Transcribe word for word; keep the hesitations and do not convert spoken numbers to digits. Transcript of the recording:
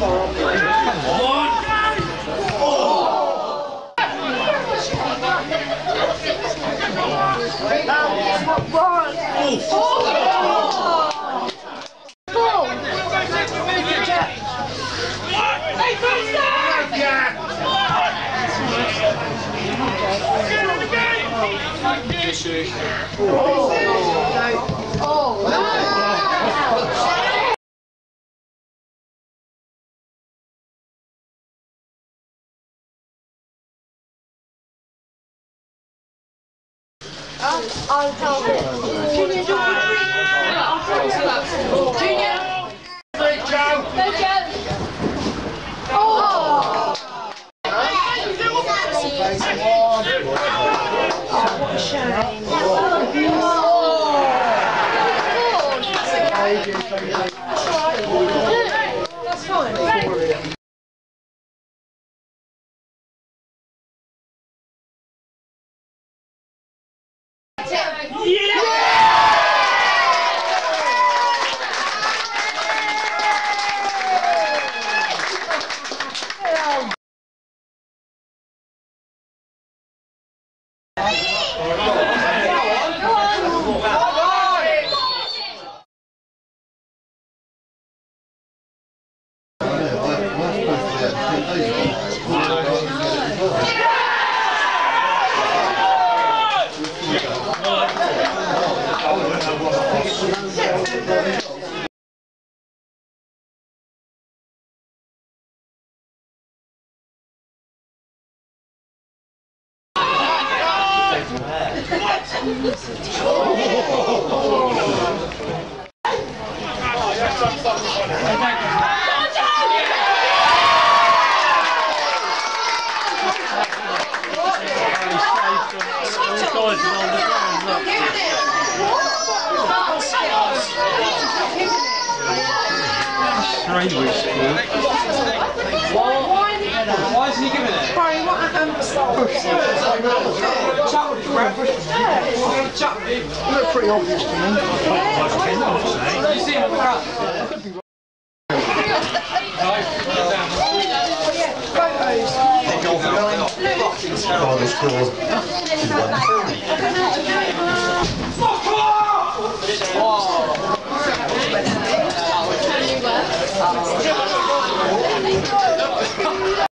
I'll tell it. Junior, Junior! Go, Joe! Go, Joe! Oh! Oh, what a shame. Oh, that's fine. Why isn't he giving it? Barry, what happened? You look pretty obvious to me. You see him in the cut? Oh, the score.